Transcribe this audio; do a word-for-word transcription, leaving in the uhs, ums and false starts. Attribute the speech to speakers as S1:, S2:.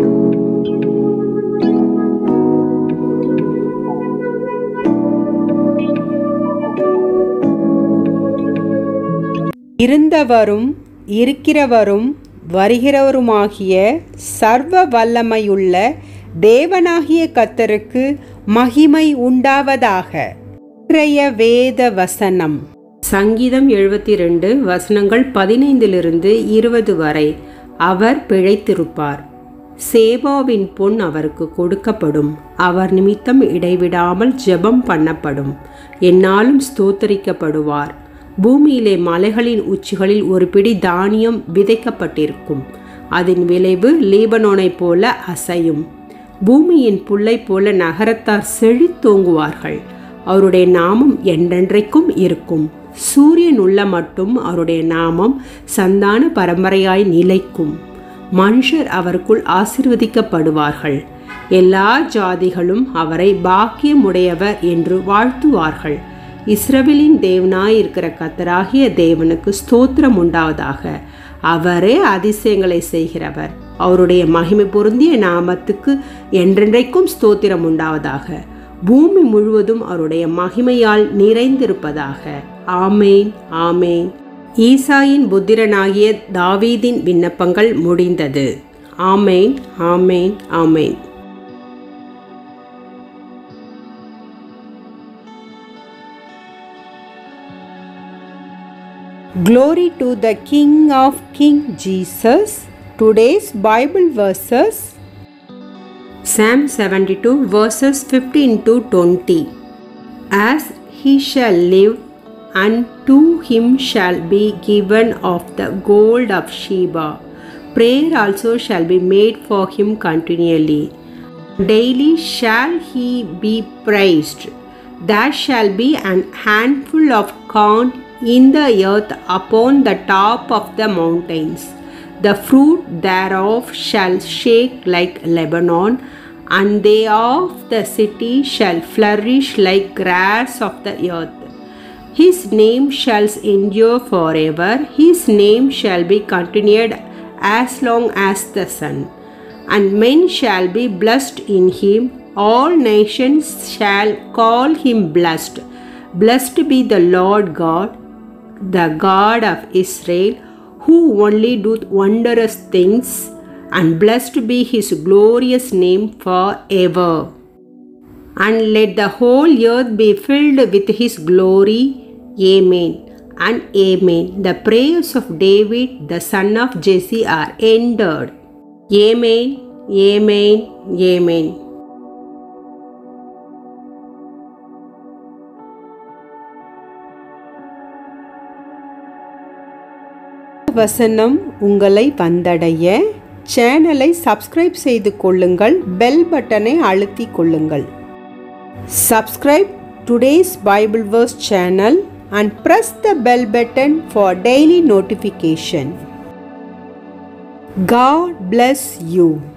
S1: இருந்தவரும் இருக்கிறவரும் வருகிறவருமாகிய சர்வ வல்லமையுள்ள தேவனாகிய கர்த்தருக்கு மகிமை உண்டாவதாக. இன்றைய வேத வசனம் சங்கீதம் எழுபத்தி ரெண்டு வசனங்கள் பதினைந்திலிருந்து இருபது வரை. அவர் பிழைத்திருப்பார். சேபாவின் பொன் அவருக்கு கொடுக்கப்படும். அவர் நிமித்தம் இடைவிடாமல் ஜெபம் பண்ணப்படும். எந்நாளும் ஸ்தோத்தரிக்கப்படுவார். பூமியிலே மலைகளின் உச்சிகளில் ஒரு பிடி தானியம் விதைக்கப்பட்டிருக்கும். அதன் விளைவு லீபனோனை போல அசையும். பூமியின் புல்லை போல நகரத்தார் செழித்தோங்குவார்கள். அவருடைய நாமம் என்றென்றைக்கும் இருக்கும். சூரியன் உள்ள மட்டும் அவருடைய நாமம் சந்தான பரம்பரையாய் நிலைக்கும். மனுஷர் அவருக்குள் ஆசீர்வதிக்கப்படுவார்கள். எல்லா ஜாதிகளும் அவரை பாக்கியமுடையவர் என்று வாழ்த்துவார்கள். இஸ்ரவேலின் தேவனாயிருக்கிற கர்த்தராகிய தேவனுக்கு ஸ்தோத்திரம் உண்டாவதாக. அவரே அதிசயங்களை செய்கிறவர். அவருடைய மகிமை பொருந்திய நாமத்துக்கு என்றென்றைக்கும் ஸ்தோத்திரம் உண்டாவதாக. பூமி முழுவதும் அவருடைய மகிமையால் நிறைந்திருப்பதாக. ஆமேன், ஆமேன். ஈசாயின் புத்திரனாகிய தாவீதின் விண்ணப்பங்கள் முடிந்தது. ஆமேன், ஆமேன், ஆமேன். Glory to the King of Kings Jesus. Today's Bible verses: Psalm seventy-two verses fifteen to twenty. As he shall live, unto him shall be given of the gold of Sheba. Prayer also shall be made for him continually. Daily shall he be praised. There shall be an handful of corn in the earth upon the top of the mountains. The fruit thereof shall shake like Lebanon, and they of the city shall flourish like grass of the earth. His name shall endure forever. His name shall be continued as long as the sun. And men shall be blessed in him. All nations shall call him blessed. Blessed be the Lord God, the God of Israel, who only doeth wondrous things, and blessed be his glorious name forever. And let the whole earth be filled with his glory. Amen and amen. The prayers of David, the son of Jesse, are ended. Amen, amen, amen. வசனம் உங்களை வந்தடைய சேனலை subscribe செய்து கொள்ளுங்கள். Bell பட்டனை அழுத்திக் கொள்ளுங்கள். Subscribe today's Bible verse channel and press the bell button for daily notification. God bless you.